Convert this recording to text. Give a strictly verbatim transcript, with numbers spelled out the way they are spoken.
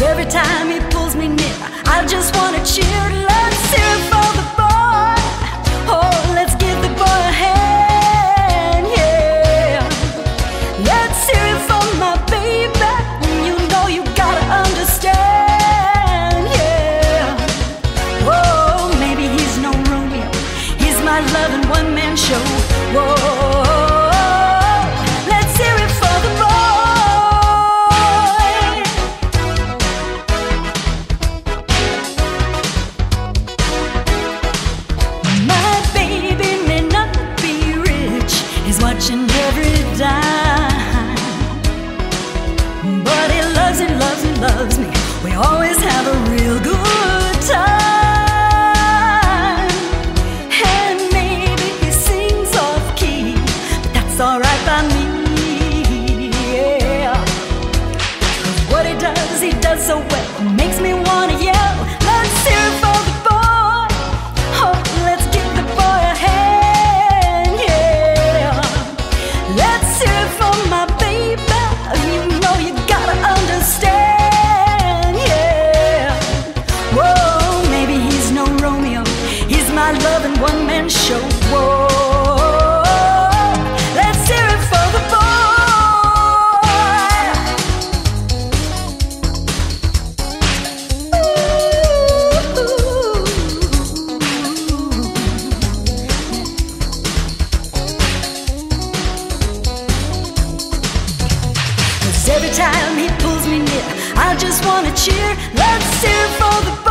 every time he pulls me near, I just wanna cheer. Let's hear it for the boy. Oh, let's give the boy a hand, yeah. Let's hear it for my baby. You know you gotta understand, yeah. Whoa, maybe he's no Romeo, he's my loving one-man show. Whoa. Watching every dime, but he loves, he loves, he loves me. We always have a real good time. And maybe he sings off key, but that's alright by me, yeah. 'Cause what he does, he does so well, makes me wanna yell. Let's hear it for the boy. Oh, let's give the boy a hand. Let's hear it for my baby. You know you gotta understand, yeah. Whoa, maybe he's no Romeo, he's my loving one-man show. Whoa, let's hear it for the boy. Every time he pulls me near, I just wanna cheer. Let's hear it for the